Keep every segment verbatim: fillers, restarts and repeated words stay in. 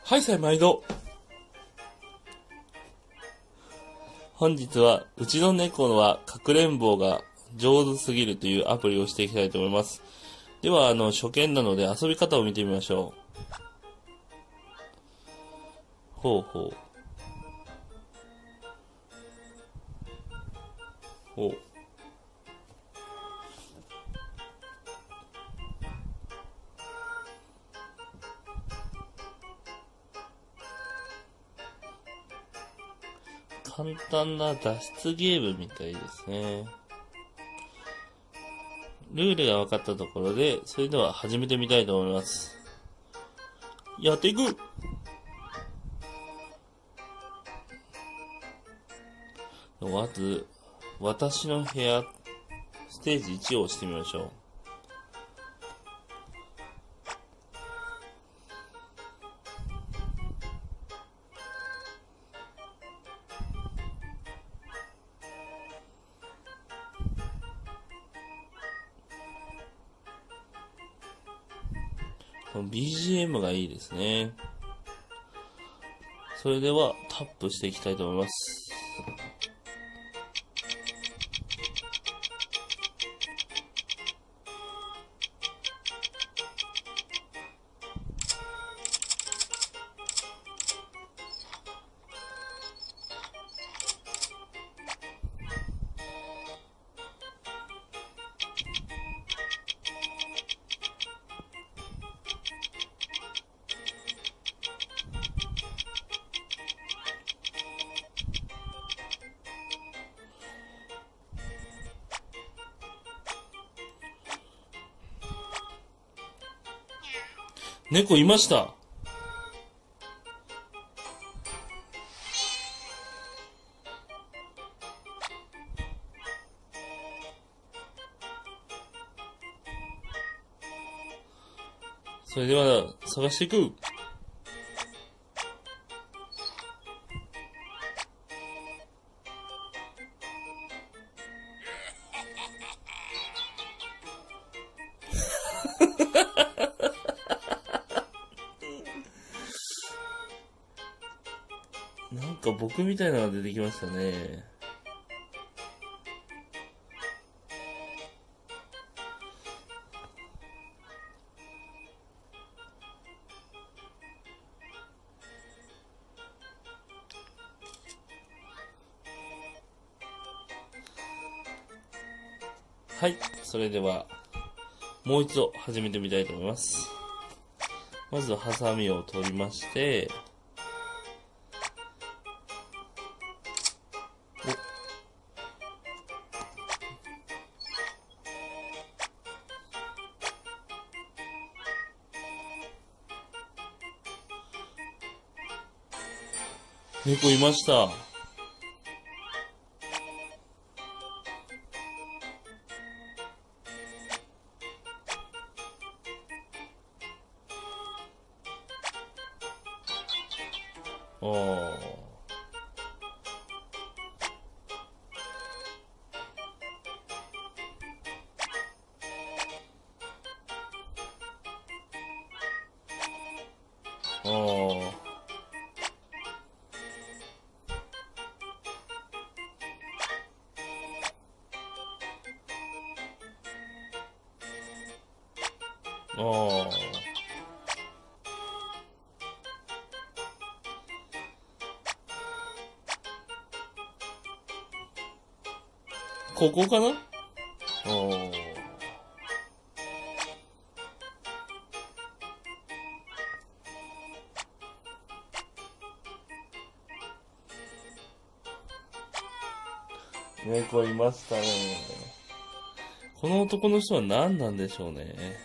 はいさい毎度。本日はうちの猫はかくれんぼが上手すぎるというアプリをしていきたいと思います。ではあの初見なので遊び方を見てみましょう。ほうほうほう。簡単な脱出ゲームみたいですね。ルールが分かったところで、それでは始めてみたいと思います。やっていく。まず、私の部屋、ステージいちを押してみましょう。ビージーエム がいいですね。それではタップしていきたいと思います。猫いました。それでは探していく。なんか僕みたいなのが出てきましたね。はい、それではもう一度始めてみたいと思います。まずハサミを取りまして、猫いました。おー。おー。おー。ここかな？おー。猫いましたね。この男の人は何なんでしょうね。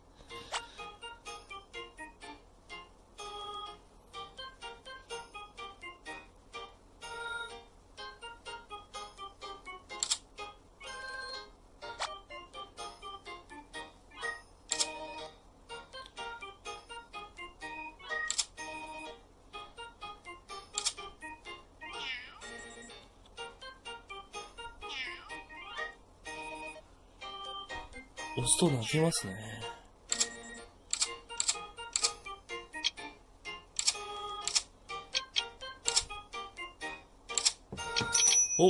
押すと泣きますね。 お、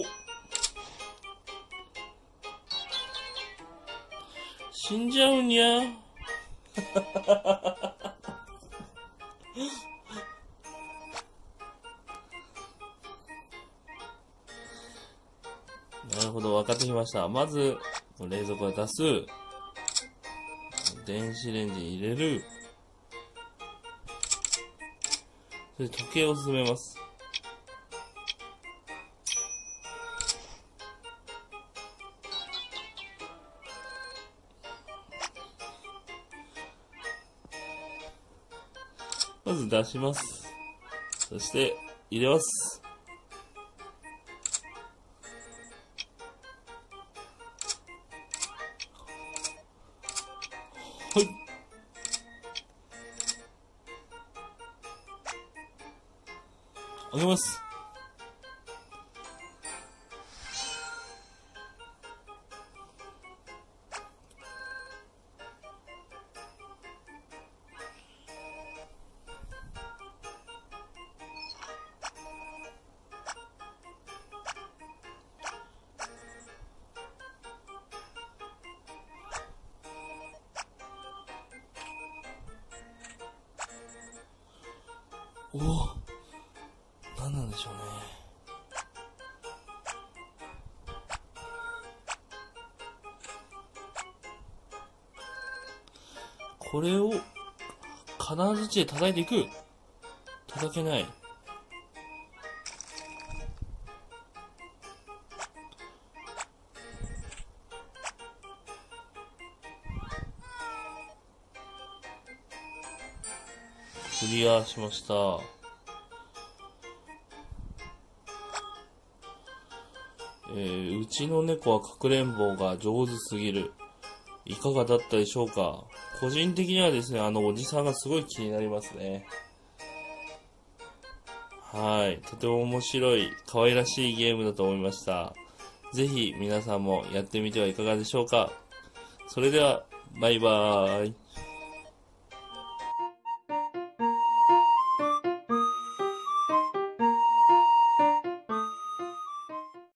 死んじゃうにゃ。なるほど、分かってきました。まず、冷蔵庫で出す。電子レンジに入れる。それで時計を進めます。まず出します。そして、入れます。はい。あげます。おお、何なんでしょうね。これを金槌で叩いていく。叩けない。クリアしました。えー、うちの猫はかくれんぼが上手すぎる。いかがだったでしょうか。個人的にはですね、あのおじさんがすごい気になりますね。はい。とても面白い、可愛らしいゲームだと思いました。ぜひ皆さんもやってみてはいかがでしょうか。それでは、バイバーイ。